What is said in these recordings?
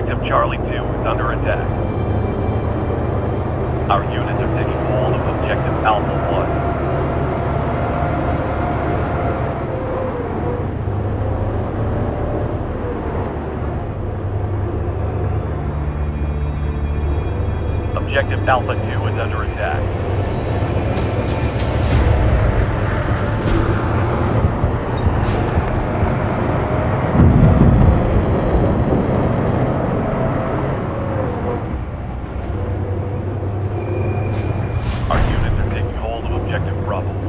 Objective Charlie 2 is under attack. Our units are taking hold of Objective Alpha 1. Objective Alpha 2 is under attack. Our units are taking hold of Objective Bravo 1.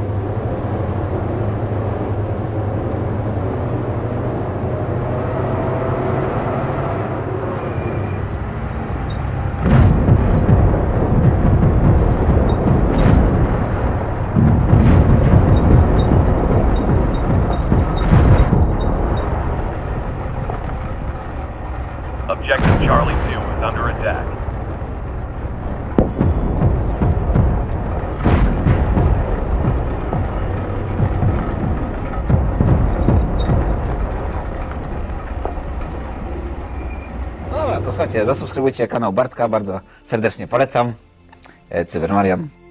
Objective Charlie 2 is under attack. Dobra, to słuchajcie, zasubskrybujcie kanał Bartka, bardzo serdecznie polecam. Cybermarian.